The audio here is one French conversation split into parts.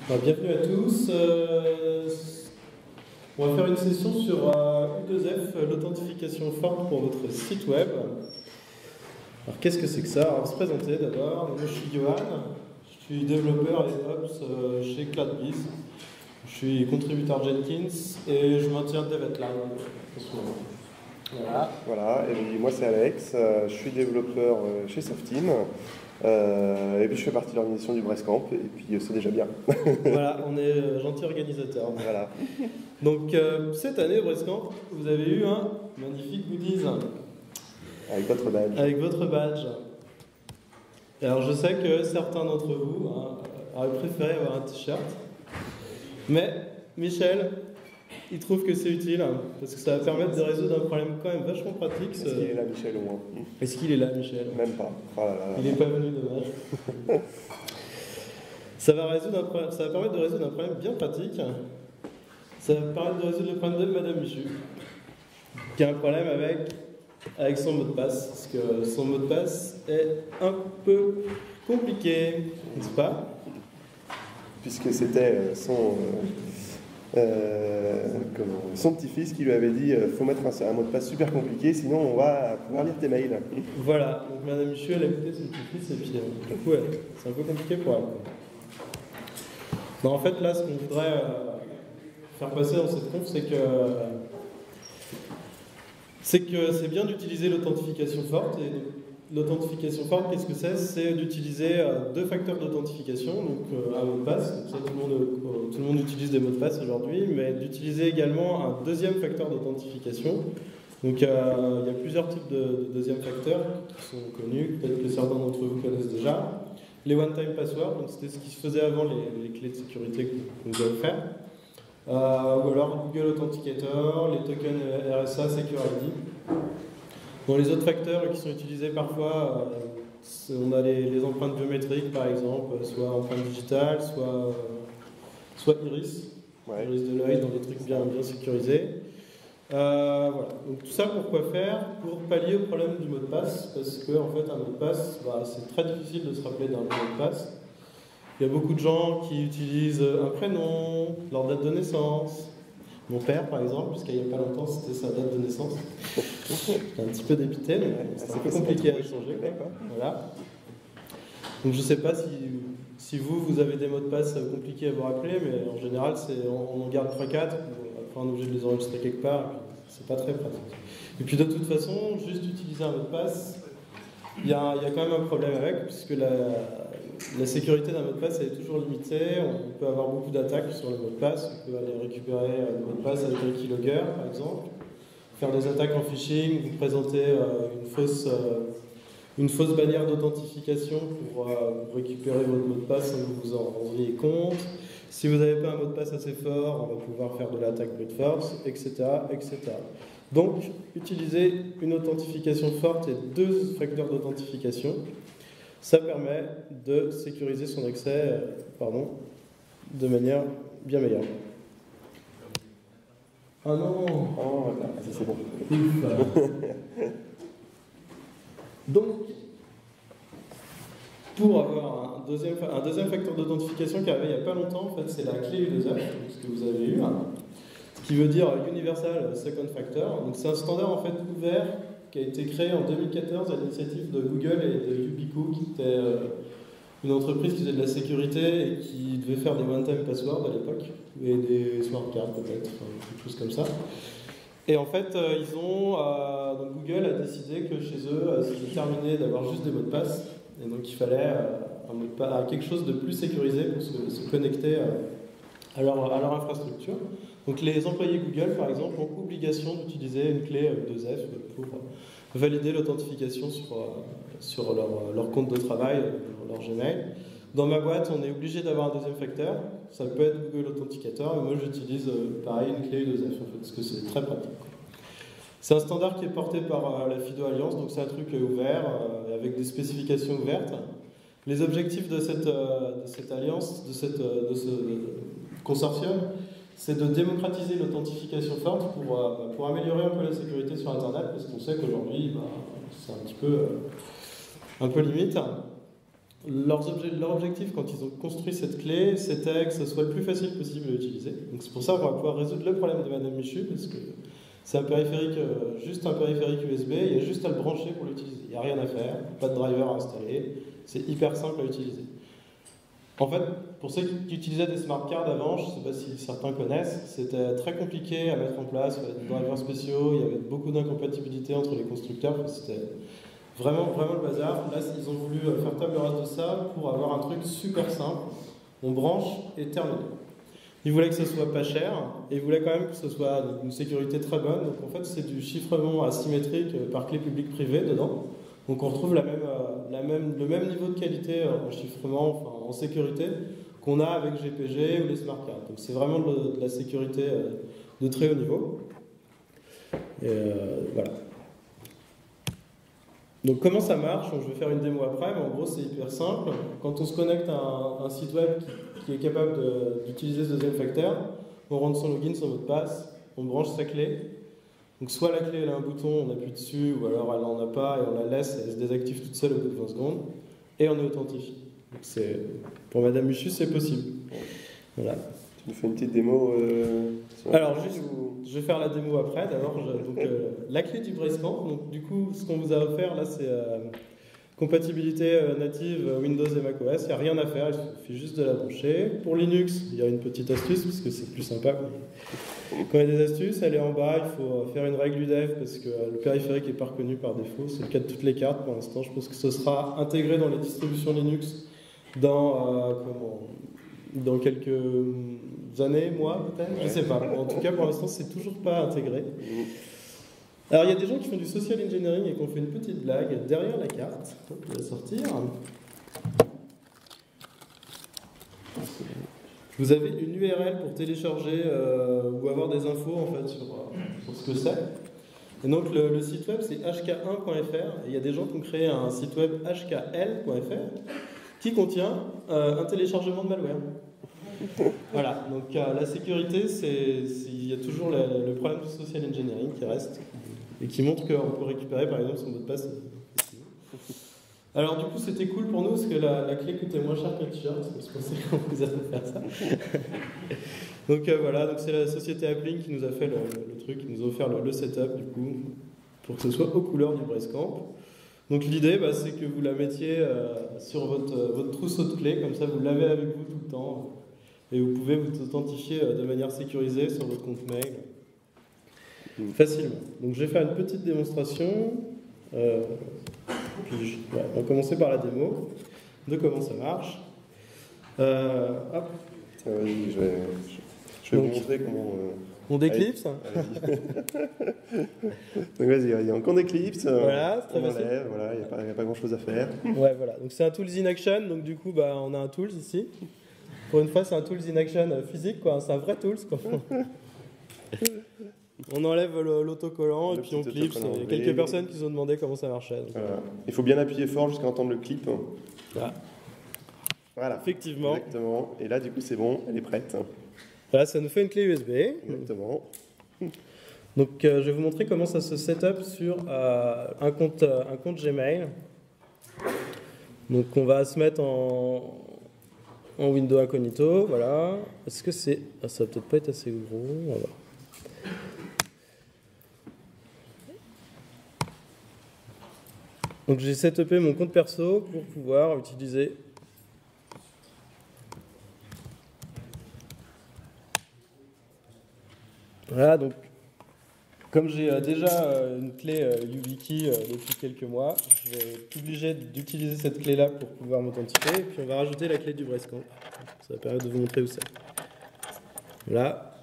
Bienvenue à tous. On va faire une session sur U2F, l'authentification forte pour votre site web. Alors qu'est-ce que c'est que ça? On va se présenter d'abord. Moi, je suis Johan, je suis développeur et Ops chez CloudBees. Je suis contributeur Jenkins et je maintiens DevEtLab en ce moment. Voilà, et moi c'est Alex, je suis développeur chez Softeam, et puis je fais partie de l'organisation du Brestcamp, et puis c'est déjà bien. Voilà, on est gentil organisateur. Voilà. Donc cette année au Brestcamp, vous avez eu un magnifique goodies. Avec votre badge. Avec votre badge. Alors je sais que certains d'entre vous auraient préféré avoir un t-shirt, mais Michel, il trouve que c'est utile, parce que ça va permettre de résoudre un problème quand même vachement pratique. Est-ce qu'il est là, Michel, au moins? Est-ce qu'il est là, Michel? Même pas. Oh là là. Il n'est pas venu, dommage. Ça va permettre de résoudre un problème bien pratique. Ça va permettre de résoudre le problème de Madame Michu, qui a un problème avec son mot de passe, parce que son mot de passe est un peu compliqué, n'est-ce pas? Puisque c'était son petit-fils qui lui avait dit faut mettre un mot de passe super compliqué, sinon on va pouvoir lire tes mails. Voilà, donc Madame Michu, elle a écouté son petit-fils, et puis du coup, c'est un peu compliqué pour elle. Non, en fait, là, ce qu'on voudrait faire passer dans cette conf, c'est que c'est bien d'utiliser l'authentification forte. Et l'authentification forte, qu'est-ce que c'est? C'est d'utiliser deux facteurs d'authentification, donc un mot de passe. Donc ça, tout le monde utilise des mots de passe aujourd'hui, mais d'utiliser également un deuxième facteur d'authentification. Donc il y a plusieurs types de deuxième facteurs qui sont connus, peut-être que certains d'entre vous connaissent déjà. Les one-time passwords, donc c'était ce qui se faisait avant les clés de sécurité que nous avons fait. Ou alors Google Authenticator, les tokens RSA, Secure ID. Bon, les autres facteurs qui sont utilisés parfois, on a les empreintes biométriques par exemple, soit empreintes digitales, soit iris, Ouais. iris de l'œil dans des trucs bien sécurisés. Voilà. Donc tout ça pour quoi faire? Pour pallier au problème du mot de passe, parce que en fait un mot de passe, c'est très difficile de se rappeler d'un mot de passe. Il y a beaucoup de gens qui utilisent un prénom, leur date de naissance. Mon père, par exemple, puisqu'il n'y a pas longtemps, c'était sa date de naissance. J'étais un petit peu dépité, mais c'est un peu compliqué à changer. Voilà. Donc je ne sais pas si vous avez des mots de passe compliqués à vous rappeler, mais en général, on en garde 3-4. Après, on est obligé de les enregistrer quelque part. C'est pas très pratique. Et puis de toute façon, juste utiliser un mot de passe, il y a quand même un problème avec, puisque la sécurité d'un mot de passe elle est toujours limitée. On peut avoir beaucoup d'attaques sur le mot de passe. On peut aller récupérer le mot de passe avec un keylogger, par exemple. Faire des attaques en phishing, vous présenter une fausse bannière d'authentification pour récupérer votre mot de passe sans que vous vous en rendiez compte. Si vous n'avez pas un mot de passe assez fort, on va pouvoir faire de l'attaque brute force, etc., etc. Donc, utiliser une authentification forte et deux facteurs d'authentification, ça permet de sécuriser son accès de manière bien meilleure. Ah non! Oh, voilà, ça c'est bon. Donc, pour avoir un deuxième facteur d'authentification qui est arrivé il n'y a pas longtemps, en fait, c'est la clé U2F, ce que vous avez eu, ce qui veut dire Universal Second Factor. Donc, c'est un standard en fait ouvert qui a été créé en 2014 à l'initiative de Google et de Yubico, qui était une entreprise qui faisait de la sécurité et qui devait faire des one-time passwords à l'époque, et des smart cards peut-être, quelque chose comme ça. Et en fait, donc Google a décidé que chez eux, c'était terminé d'avoir juste des mots de passe, et donc il fallait quelque chose de plus sécurisé pour se connecter à leur infrastructure. Donc les employés Google, par exemple, ont obligation d'utiliser une clé U2F pour valider l'authentification sur leur compte de travail, leur Gmail. Dans ma boîte, on est obligé d'avoir un deuxième facteur. Ça peut être Google Authenticator, mais moi j'utilise pareil une clé U2F en fait, parce que c'est très pratique. C'est un standard qui est porté par la FIDO Alliance, donc c'est un truc ouvert avec des spécifications ouvertes. Les objectifs de cette alliance, de ce consortium, c'est de démocratiser l'authentification forte pour améliorer un peu la sécurité sur Internet, parce qu'on sait qu'aujourd'hui, c'est un peu limite. leur objectif quand ils ont construit cette clé, c'était que ce soit le plus facile possible à utiliser. Donc c'est pour ça qu'on va pouvoir résoudre le problème de Madame Michu, parce que c'est un périphérique, juste un périphérique USB, il y a juste à le brancher pour l'utiliser. Il n'y a rien à faire, pas de driver à installer, c'est hyper simple à utiliser. En fait, pour ceux qui utilisaient des smart cards avant, je ne sais pas si certains connaissent, c'était très compliqué à mettre en place, il y avait des drivers spéciaux, il y avait beaucoup d'incompatibilités entre les constructeurs, c'était vraiment le bazar. Là, ils ont voulu faire table rase de ça pour avoir un truc super simple. On branche et terminé. Ils voulaient que ce soit pas cher et ils voulaient quand même que ce soit une sécurité très bonne. Donc en fait, c'est du chiffrement asymétrique par clé publique-privée dedans. Donc on retrouve le même niveau de qualité en chiffrement, enfin, en sécurité, qu'on a avec GPG ou les smart cards. Donc c'est vraiment de la sécurité de très haut niveau. Et voilà. Donc comment ça marche? Je vais faire une démo après, mais en gros c'est hyper simple. Quand on se connecte à un site web qui est capable d'utiliser ce deuxième facteur, on rentre son login, son mot de passe, on branche sa clé. Donc soit la clé elle a un bouton, on appuie dessus, ou alors elle n'en a pas et on la laisse, elle se désactive toute seule au bout de 20 secondes, et on est authentifié. Donc pour Madame Michu, c'est possible. Voilà. Tu nous fais une petite démo alors, je vais faire la démo après. D'abord, la clé du Bracecamp. Donc, du coup, ce qu'on vous a offert là, c'est compatibilité native Windows et macOS. Il n'y a rien à faire, il suffit juste de la brancher. Pour Linux, il y a une petite astuce, parce que c'est plus sympa. Quand il y a des astuces, elle est en bas. Il faut faire une règle UDEF, parce que le périphérique n'est pas reconnu par défaut. C'est le cas de toutes les cartes pour l'instant. Je pense que ce sera intégré dans les distributions Linux dans quelques années, mois peut-être, je sais pas. En tout cas, pour l'instant, c'est toujours pas intégré. Alors, il y a des gens qui font du social engineering et qui ont fait une petite blague derrière la carte. Je vais la sortir. Vous avez une URL pour télécharger ou avoir des infos en fait sur ce que c'est. Et donc, le site web, c'est hk1.fr. Et il y a des gens qui ont créé un site web hkl.fr qui contient un téléchargement de malware. Voilà, donc la sécurité, il y a toujours le problème du social engineering qui reste et qui montre qu'on peut récupérer par exemple son mot de passe. Alors du coup c'était cool pour nous parce que la clé coûtait moins cher que le t-shirt, parce que je pensais qu'on vous allait faire ça. Donc voilà, donc c'est la société Appling qui nous a fait le truc, qui nous a offert le setup du coup pour que ce soit aux couleurs du Bracecamp. Donc l'idée, c'est que vous la mettiez sur votre trousseau de clés, comme ça vous l'avez avec vous tout le temps, et vous pouvez vous authentifier de manière sécurisée sur votre compte mail facilement. Donc je vais faire une petite démonstration, puis on va commencer par la démo de comment ça marche. Hop. Oui, je vais vous montrer comment... On déclipse. Donc vas-y, on déclipse, voilà, c'est on enlève, voilà, il n'y a pas grand-chose à faire. Ouais, voilà. Donc c'est un Tools in Action, donc du coup on a un Tools ici. Pour une fois, c'est un Tools in Action physique, quoi. C'est un vrai Tools, quoi. On enlève l'autocollant et puis on clipse. Il y a quelques personnes qui nous ont demandé comment ça marchait. Voilà. Il faut bien appuyer fort jusqu'à entendre le clip. Voilà. Effectivement. Exactement. Et là, du coup, c'est bon, elle est prête. Voilà, ça nous fait une clé USB. Exactement. Donc, je vais vous montrer comment ça se setup sur un compte Gmail. Donc, on va se mettre en Windows Incognito. Voilà. Est-ce que c'est... Ah, ça va peut-être pas être assez gros. On va voir. Donc, j'ai setupé mon compte perso pour pouvoir utiliser... Voilà, donc, comme j'ai déjà une clé YubiKey depuis quelques mois, je vais être obligé d'utiliser cette clé-là pour pouvoir m'authentifier. Et puis, on va rajouter la clé du Bracecamp. Ça va permettre de vous montrer où c'est. Voilà.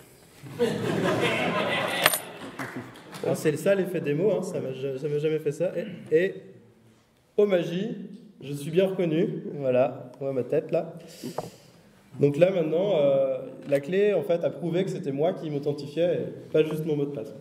Alors, c'est ça l'effet démo, hein, ça m'a jamais fait ça. Et oh magie, je suis bien reconnu. Voilà, on voit ma tête là. Donc là maintenant, la clé en fait a prouvé que c'était moi qui m'authentifiais et pas juste mon mot de passe.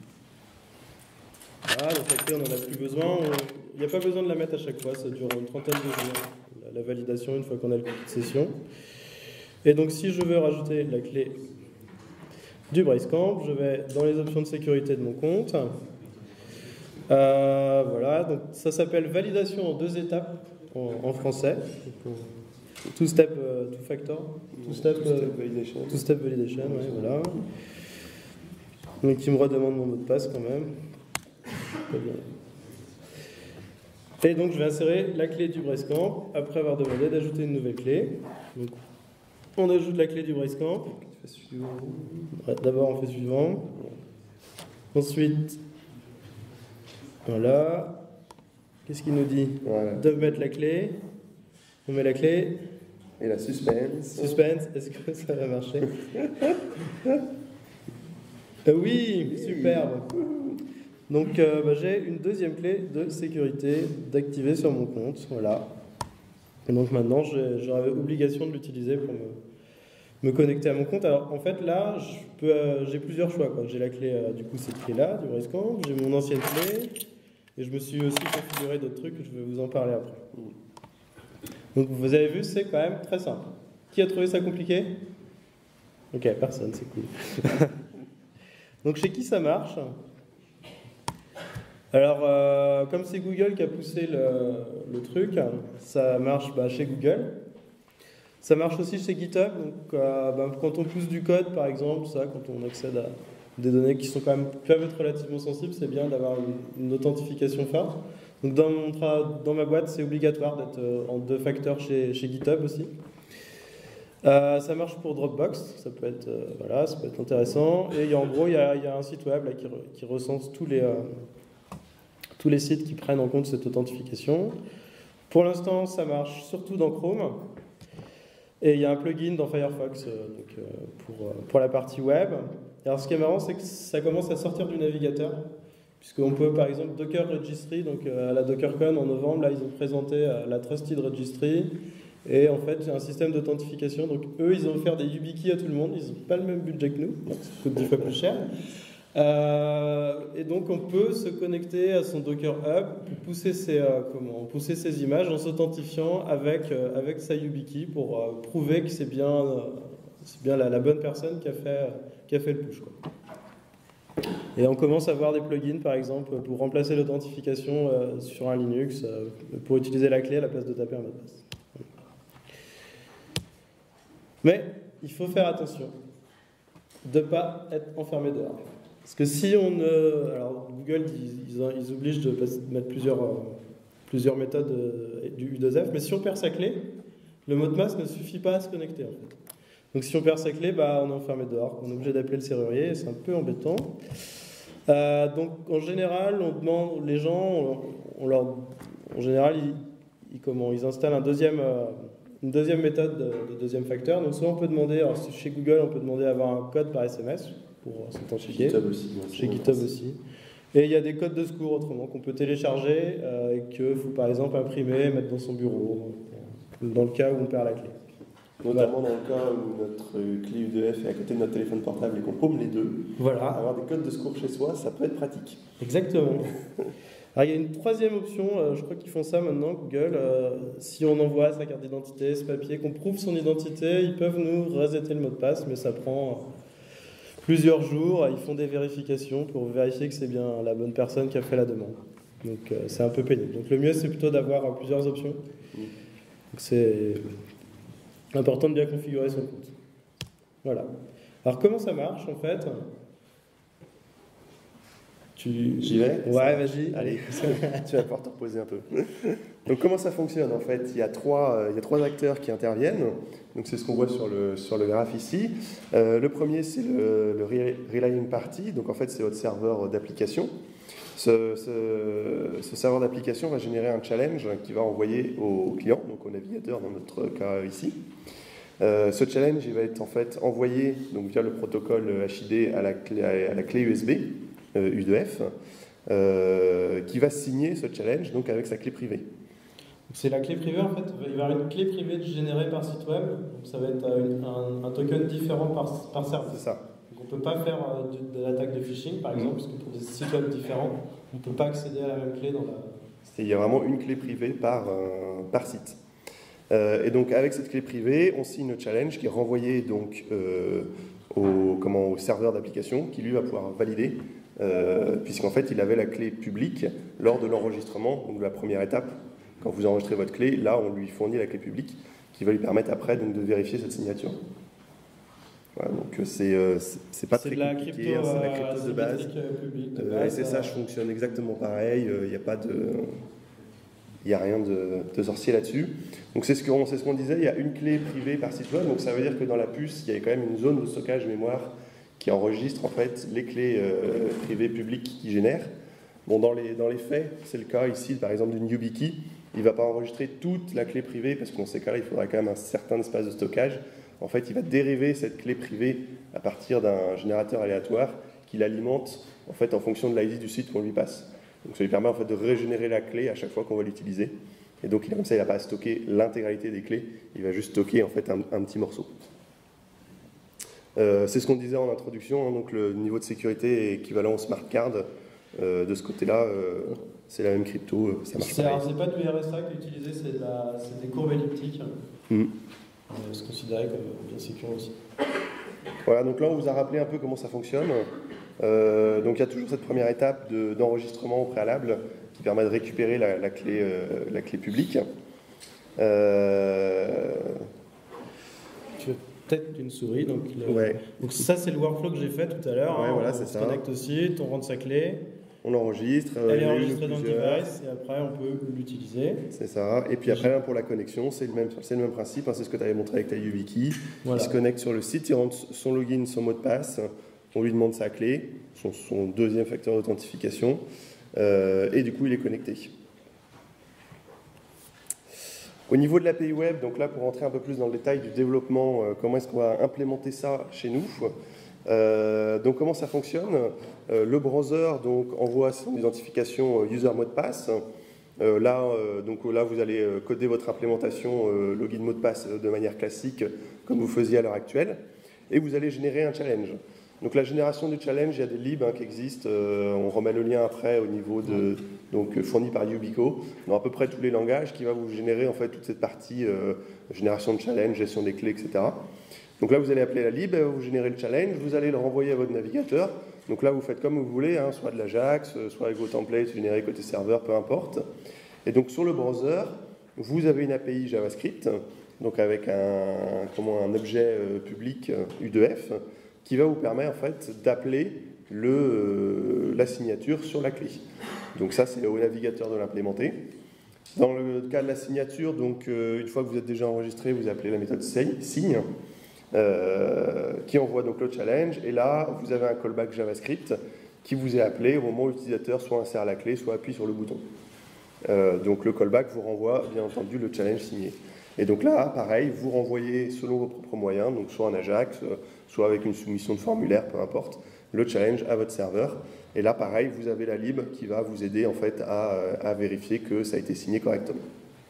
Voilà, donc la clé on n'en a plus besoin. Il n'y a pas besoin de la mettre à chaque fois, ça dure une trentaine de jours. La validation une fois qu'on a le code de session. Et donc si je veux rajouter la clé du Bracecamp, je vais dans les options de sécurité de mon compte. Voilà, donc ça s'appelle validation en 2 étapes en français. Two-step, two-factor, two-step validation. Two-step validation, ouais, voilà. Donc il me redemande mon mot de passe quand même. Très bien. Et donc je vais insérer la clé du Brasecamp après avoir demandé d'ajouter une nouvelle clé. Donc, on ajoute la clé du Brasecamp. D'abord on fait suivant. Ensuite, voilà. Qu'est-ce qu'il nous dit? Voilà. De mettre la clé. On met la clé. Et la suspense. Suspense, est-ce que ça va marcher? Oui, superbe. Donc j'ai une deuxième clé de sécurité d'activer sur mon compte. Voilà. Et donc maintenant, j'aurai obligation de l'utiliser pour me connecter à mon compte. Alors en fait là, j'ai plusieurs choix. J'ai la clé, du coup cette clé-là, du Brasecamp, j'ai mon ancienne clé, et je me suis aussi configuré d'autres trucs, je vais vous en parler après. Donc vous avez vu, c'est quand même très simple. Qui a trouvé ça compliqué? Ok, personne, c'est cool. Donc chez qui ça marche? Alors, comme c'est Google qui a poussé le truc, ça marche chez Google. Ça marche aussi chez GitHub. Donc, quand on pousse du code, par exemple, quand on accède à des données qui sont quand même peuvent être relativement sensibles, c'est bien d'avoir une authentification forte. Donc, dans ma boîte, c'est obligatoire d'être en 2 facteurs chez GitHub aussi. Ça marche pour Dropbox, ça peut être intéressant. Et en gros, il y a un site web là, qui recense tous les sites qui prennent en compte cette authentification. Pour l'instant, ça marche surtout dans Chrome. Et il y a un plugin dans Firefox pour la partie web. Alors ce qui est marrant, c'est que ça commence à sortir du navigateur. Puisqu'on peut, par exemple, Docker Registry, donc à la DockerCon en novembre, là, ils ont présenté la Trusted Registry. Et en fait, c'est un système d'authentification. Donc eux, ils ont offert des YubiKey à tout le monde. Ils n'ont pas le même budget que nous. Donc ça coûte 10 fois plus cher. Et donc on peut se connecter à son Docker Hub pour pousser ses images en s'authentifiant avec sa YubiKey pour prouver que c'est bien la bonne personne qui a fait le push, quoi. Et on commence à voir des plugins par exemple pour remplacer l'authentification sur un Linux pour utiliser la clé à la place de taper un mot de passe. Mais il faut faire attention de ne pas être enfermé dehors. Parce que si alors Google, ils obligent de mettre plusieurs méthodes du U2F, mais si on perd sa clé, le mot de passe ne suffit pas à se connecter, en fait. Donc si on perd sa clé, on est enfermé dehors. On est obligé d'appeler le serrurier, c'est un peu embêtant. Donc en général, on demande, les gens, en général, ils installent une deuxième méthode de deuxième facteur. Donc soit on peut demander, alors chez Google, on peut demander d'avoir un code par SMS pour s'authentifier. Chez GitHub aussi. Et il y a des codes de secours autrement qu'on peut télécharger et qu'il faut par exemple imprimer, mettre dans son bureau, dans le cas où on perd la clé. Notamment dans le cas où notre clé U2F est à côté de notre téléphone portable et qu'on paume les deux. Voilà. Avoir des codes de secours chez soi, ça peut être pratique. Exactement. Alors il y a une troisième option, je crois qu'ils font ça maintenant, Google. Si on envoie sa carte d'identité, ce papier, qu'on prouve son identité, ils peuvent nous resetter le mot de passe, mais ça prend plusieurs jours. Ils font des vérifications pour vérifier que c'est bien la bonne personne qui a fait la demande. Donc c'est un peu pénible. Donc le mieux, c'est plutôt d'avoir plusieurs options. Donc c'est important de bien configurer son compte. Voilà. Alors comment ça marche en fait? J'y vais? Ouais, vas-y. Allez, tu vas pouvoir te reposer un peu. Donc comment ça fonctionne en fait? Il y a trois acteurs qui interviennent. Donc c'est ce qu'on voit sur le graphe ici. Le premier, c'est le Relying Party. Donc en fait, c'est votre serveur d'application. Ce serveur d'application va générer un challenge qui va envoyer au client, donc au navigateur dans notre cas ici. Ce challenge il va être en fait envoyé donc, via le protocole HID à la clé USB U2F qui va signer ce challenge donc avec sa clé privée. C'est la clé privée en fait, il va y avoir une clé privée générée par site web, donc ça va être un token différent par service. C'est ça. Donc on ne peut pas faire de l'attaque de phishing par exemple, parce que pour des sites web différents, on ne peut pas accéder à la même clé dans la... Il y a vraiment une clé privée par site. Et donc avec cette clé privée, on signe le challenge qui est renvoyé donc au serveur d'application qui lui va pouvoir valider, puisqu'en fait il avait la clé publique lors de l'enregistrement, donc de la première étape quand vous enregistrez votre clé, là, on lui fournit la clé publique qui va lui permettre après donc, de vérifier cette signature. Voilà, donc c'est pas très compliqué, hein, c'est la crypto de base. SSH fonctionne exactement pareil, il n'y a rien de sorcier là-dessus. Donc c'est ce qu'on disait, il y a une clé privée par site web, donc ça veut dire que dans la puce, il y a quand même une zone de stockage mémoire qui enregistre en fait les clés privées publiques qui génèrent. Bon, dans les faits, c'est le cas ici, par exemple, d'une YubiKey. Il ne va pas enregistrer toute la clé privée, parce que dans ces cas-là, il faudra quand même un certain espace de stockage. En fait, il va dériver cette clé privée à partir d'un générateur aléatoire qui l'alimente en fait, en fonction de l'ID du site qu'on lui passe. Donc ça lui permet en fait, de régénérer la clé à chaque fois qu'on va l'utiliser. Et donc comme ça, il n'a pas à stocker l'intégralité des clés, il va juste stocker en fait, un petit morceau. C'est ce qu'on disait en introduction, hein, donc le niveau de sécurité est équivalent au smart card. De ce côté-là, c'est la même crypto, ça marche pas. C'est pas du RSA qui est utilisé, c'est des courbes elliptiques. C'est considéré comme bien sécure aussi. Voilà, donc là on vous a rappelé un peu comment ça fonctionne. Donc il y a toujours cette première étape d'enregistrement au préalable qui permet de récupérer la clé publique. Tu veux peut-être une souris. Donc ça c'est le workflow que j'ai fait tout à l'heure. Ouais, voilà, on se connecte au site, on rentre sa clé. On l'enregistre. Elle est enregistrée dans le device et après on peut l'utiliser. C'est ça. Et puis après pour la connexion, c'est le même principe. Hein, c'est ce que tu avais montré avec ta YubiKey. Voilà. Il se connecte sur le site, il rentre son login, son mot de passe. On lui demande sa clé, son deuxième facteur d'authentification. Et du coup, il est connecté. Au niveau de l'API web, donc là pour rentrer un peu plus dans le détail du développement, comment est-ce qu'on va implémenter ça chez nous? Donc comment ça fonctionne? Le browser donc, envoie son identification user mot de passe. Là, vous allez coder votre implémentation login mot de passe de manière classique, comme vous faisiez à l'heure actuelle, et vous allez générer un challenge. Donc la génération du challenge, il y a des libs qui existent. On remet le lien après au niveau fourni par Yubico, dans à peu près tous les langages, qui va vous générer en fait toute cette partie génération de challenge, gestion des clés, etc. Donc là, vous allez appeler la lib, vous générez le challenge, vous allez le renvoyer à votre navigateur. Donc là, vous faites comme vous voulez, hein, soit de l'Ajax, soit avec vos templates générés côté serveur, peu importe. Et donc sur le browser, vous avez une API JavaScript, donc avec un objet public U2F, qui va vous permettre en fait d'appeler la signature sur la clé. Donc ça, c'est au navigateur de l'implémenter. Dans le cas de la signature, donc une fois que vous êtes déjà enregistré, vous appelez la méthode signe, qui envoie donc le challenge. Et là, vous avez un callback JavaScript qui vous est appelé au moment où l'utilisateur soit insère la clé, soit appuie sur le bouton. Donc le callback vous renvoie bien entendu le challenge signé. Et donc là, pareil, vous renvoyez selon vos propres moyens, donc soit en Ajax, soit avec une soumission de formulaire, peu importe, le challenge à votre serveur. Et là, pareil, vous avez la lib qui va vous aider en fait à vérifier que ça a été signé correctement.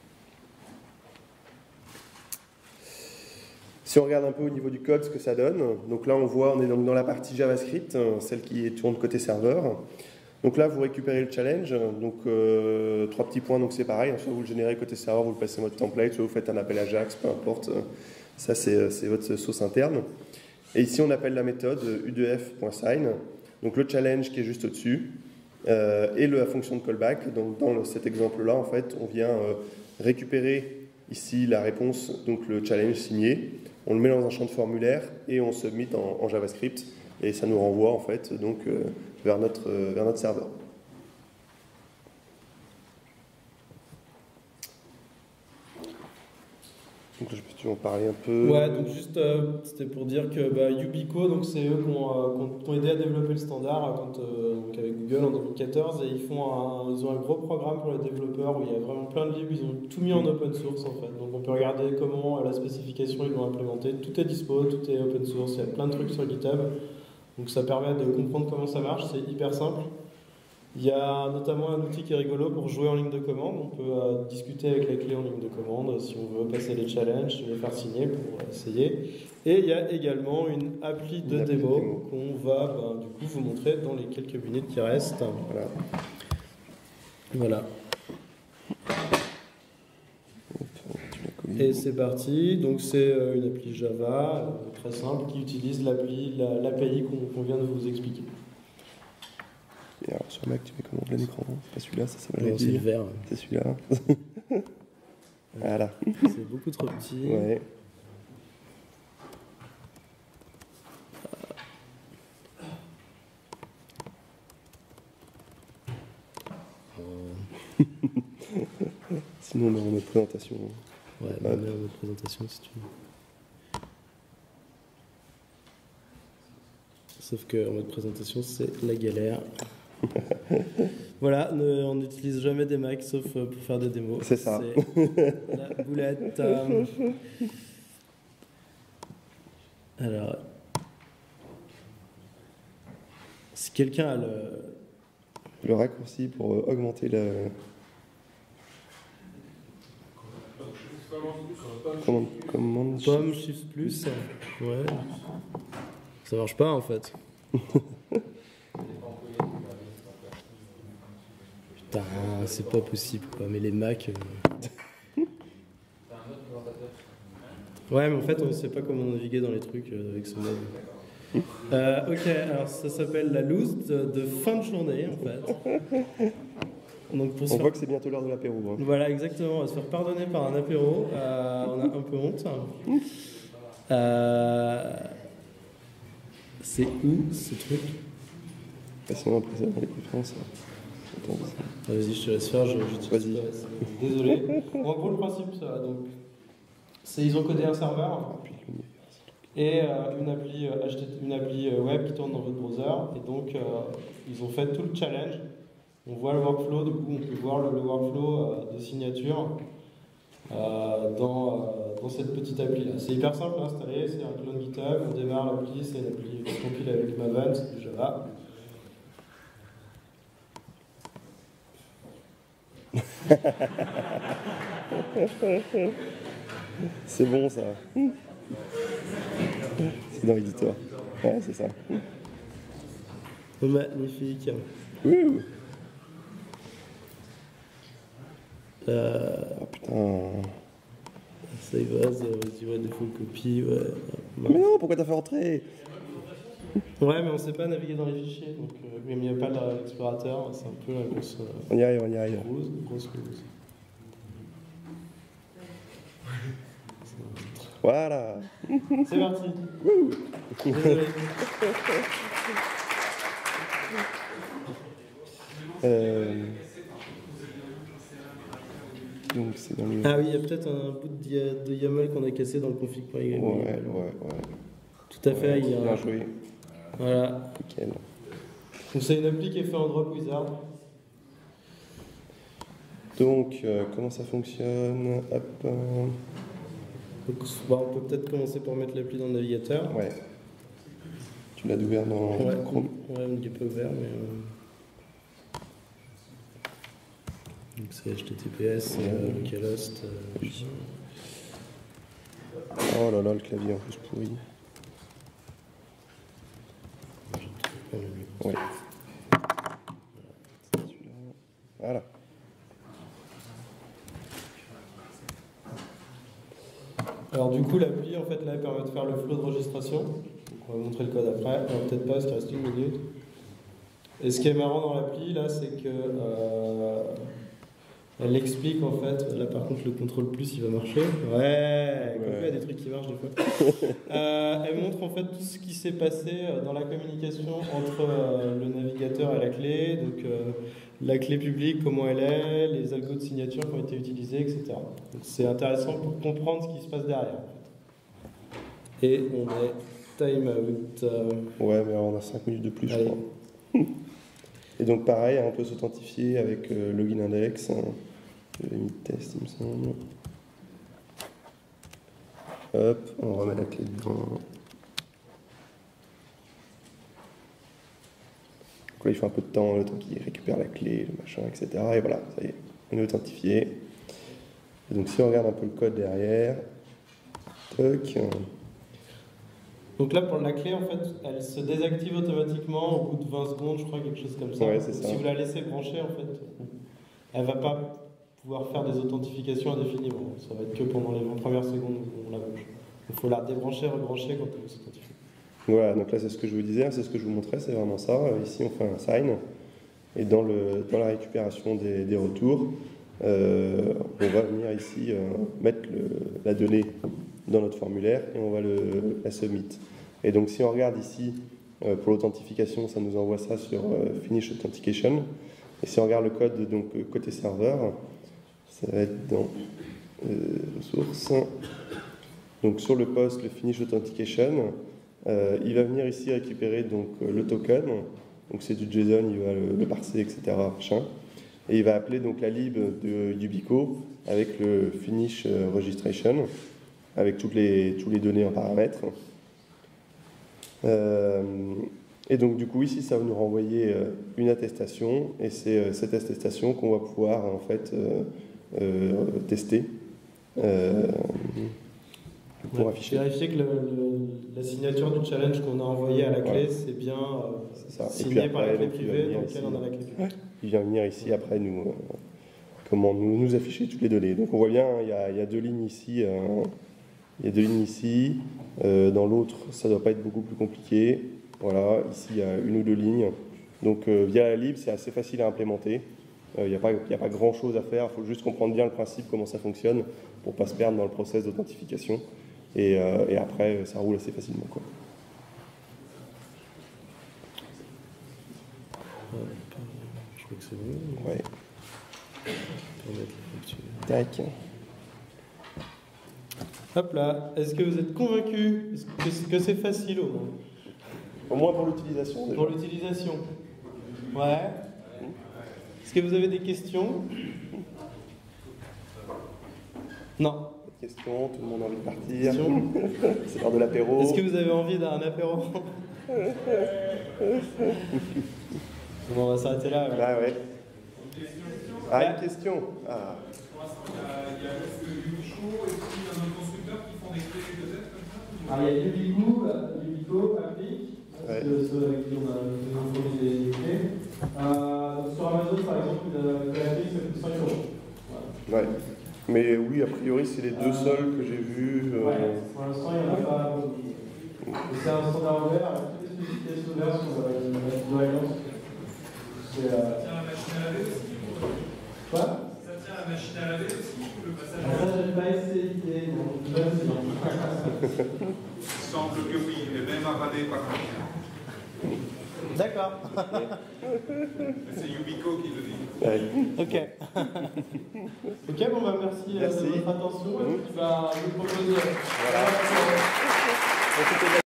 Si on regarde un peu au niveau du code ce que ça donne, donc là on voit, on est donc dans la partie JavaScript, celle qui tourne côté serveur. Donc là vous récupérez le challenge, donc 3 petits points, donc c'est pareil, soit vous le générez côté serveur, vous le passez en mode template, soit vous faites un appel Ajax, peu importe, ça c'est votre sauce interne. Et ici on appelle la méthode u2f.sign, donc le challenge qui est juste au-dessus, et la fonction de callback. Donc dans cet exemple-là, en fait, on vient récupérer ici la réponse, donc le challenge signé, on le met dans un champ de formulaire et on submit en JavaScript, et ça nous renvoie en fait donc vers notre serveur. Donc, je sais pas si tu veux en parler un peu. Ouais, donc juste, c'était pour dire que Yubico, donc c'est eux qui ont aidé à développer le standard donc avec Google en 2014, et ils ont un gros programme pour les développeurs où il y a vraiment plein de libres, ils ont tout mis en open source en fait. Donc on peut regarder comment la spécification ils l'ont implémenté, tout est dispo, tout est open source, il y a plein de trucs sur GitHub. Donc ça permet de comprendre comment ça marche, c'est hyper simple. Il y a notamment un outil qui est rigolo pour jouer en ligne de commande. On peut discuter avec la clé en ligne de commande si on veut passer les challenges, les faire signer pour essayer. Et il y a également une appli de démo qu'on va du coup vous montrer dans les quelques minutes qui restent. Voilà. Et c'est parti. Donc c'est une appli Java très simple qui utilise l'API qu'on vient de vous expliquer. Et alors sur Mac, tu mets comment plein écran? C'est pas celui-là, ça va Non, c'est le vert. C'est celui-là. Voilà. C'est beaucoup trop petit. Ouais. Sinon, on est en mode présentation. Ouais, on met en mode présentation si tu veux. Sauf qu'en mode présentation, c'est la galère. Voilà, on n'utilise jamais des Macs sauf pour faire des démos. C'est ça. C'est la boulette. Alors, si quelqu'un a Le raccourci pour augmenter la... Commande Pomme Shift Plus, ouais. Ça marche pas en fait. Putain, c'est pas possible quoi, mais les Mac. Ouais, mais en fait, on sait pas comment naviguer dans les trucs avec ce mode. Ok, alors ça s'appelle la loose de fin de journée en fait. Donc pour on voit que c'est bientôt l'heure de l'apéro. Hein. Voilà, exactement. On va se faire pardonner par un apéro. On a un peu honte. C'est où ce truc? Sinon, après ça, dans les préférences. Attends, Vas-y, je te laisse faire. Vas-y. Désolé. En gros, le principe, ça, donc, c'est ils ont codé un serveur et une appli web qui tourne dans votre browser. Et donc, ils ont fait tout le challenge. On voit le workflow, du coup, on peut voir le workflow de signature dans cette petite appli-là. C'est hyper simple à installer, c'est un clone GitHub, on démarre l'appli, c'est une appli qui compile avec Maven, c'est du Java. C'est bon ça. C'est dans l'éditeur. Ouais, c'est ça. Magnifique. Ouh. Oh putain. Save as, tu vois, défaut copie, ouais. Mais non, pourquoi t'as fait entrer? Ouais, mais on sait pas naviguer dans les fichiers, donc il n'y a pas l'explorateur, c'est un peu la grosse. On y arrive, on y arrive. Grosse cause. Voilà. C'est parti. Désolé. Donc c'est dans le... Ah oui, il y a peut-être un bout de YAML qu'on a cassé dans le config.yml. Ouais. Tout à fait, il y a Bien joué. Voilà. Nickel. Donc c'est une appli qui est faite en Drop Wizard. Donc, comment ça fonctionne? Hop. Donc, on peut peut-être commencer par mettre l'appli dans le navigateur. Ouais. Tu l'as ouvert dans Chrome. Ouais, on n'est pas ouvert, mais. Donc c'est HTTPS, localhost. Oh là là, le clavier en plus pourri. Ouais. Voilà. Alors du coup, l'appli, en fait, là, elle permet de faire le flow de registration. Donc, on va montrer le code après. On va peut-être pas, parce qu'il reste une minute. Et ce qui est marrant dans l'appli, là, c'est que elle explique, en fait, là, par contre, le contrôle plus, il va marcher. Ouais, comme il y a des trucs qui marchent des fois. Elle montre, en fait, tout ce qui s'est passé dans la communication entre le navigateur et la clé. Donc, la clé publique, comment elle est, les algos de signature qui ont été utilisés, etc. Donc c'est intéressant pour comprendre ce qui se passe derrière. En fait. Et on est time out. Ouais, mais on a 5 minutes de plus, je Allez. crois. Et donc pareil, on peut s'authentifier avec login index. J'avais mis test, il me semble. Hop, on remet la clé dedans. Donc là, il faut un peu de temps, le temps qu'il récupère la clé, le machin, etc. Et voilà, ça y est, on est authentifié. Et donc si on regarde un peu le code derrière, toc. Donc là, pour la clé, en fait, elle se désactive automatiquement au bout de 20 secondes, je crois, quelque chose comme ça. Ouais, c'est Donc, ça. si vous la laissez brancher, en fait, elle va pas pouvoir faire des authentifications indéfiniment. Ça va être que pendant les 20 premières secondes où on la branche. Il faut la débrancher, rebrancher quand elle s'authentifie. Voilà, donc là c'est ce que je vous disais, c'est ce que je vous montrais, c'est vraiment ça. Ici on fait un sign, Et dans la récupération des retours, on va venir ici mettre la donnée dans notre formulaire et on va la submit. Et donc si on regarde ici, pour l'authentification, ça nous envoie ça sur Finish Authentication. Et si on regarde le code donc, côté serveur, ça va être dans ressources. Donc sur le post, le Finish Authentication, il va venir ici récupérer donc, le token. Donc c'est du JSON, il va le parser, etc. Machin. Et il va appeler donc la lib de Yubico avec le Finish Registration, avec toutes les données en paramètres. Et donc du coup ici ça va nous renvoyer une attestation et c'est cette attestation qu'on va pouvoir en fait tester pour afficher. Vérifier que la signature du challenge qu'on a envoyé à la clé c'est bien signé par la clé privée dans laquelle on a la clé publique. Il vient venir ici après nous afficher toutes les données. Donc on voit bien il y a deux lignes ici. Il y a deux lignes ici, dans l'autre ça ne doit pas être beaucoup plus compliqué. Voilà, ici il y a une ou deux lignes. Donc via la lib c'est assez facile à implémenter. Il n'y a pas grand chose à faire, il faut juste comprendre bien le principe, comment ça fonctionne, pour ne pas se perdre dans le process d'authentification. Et après ça roule assez facilement, quoi. Je crois que c'est bon. Ouais. Tac. Hop là, est-ce que vous êtes convaincus que c'est facile au moins? Au moins pour l'utilisation. Pour l'utilisation. Ouais. Est-ce que vous avez des questions? Non. Pas de questions, tout le monde a envie de partir. C'est l'heure de l'apéro. Est-ce que vous avez envie d'un apéro? Bon, on va s'arrêter là. Ah ouais. Ah, une question. Ah. Il y a Yubico et puis un autre constructeur qui font des clés peut-être comme ça. Alors il y a Yubico, Applic, Ouais. ceux avec qui on a fourni des clés. Sur Amazon par exemple, Applic ça coûte 5 €. Voilà. Ouais. Mais oui, a priori, c'est les deux seuls que j'ai vus. Ouais, pour l'instant, il n'y en a pas beaucoup. C'est un standard ouvert avec toutes les spécifications ouvertes sur la Alliance. Ça tient la machine à laver aussi Quoi? Ça tient la machine à laver aussi ou le passage à Ça, j'ai pas essayé. Non, je pas essayé. Il semble que oui, mais même avaler pas combien. D'accord. C'est Yubico qui le dit. Ouais. Ok. Ok, bon, bah merci, Merci. de votre attention. Et puis, bah, je vous propose. Voilà.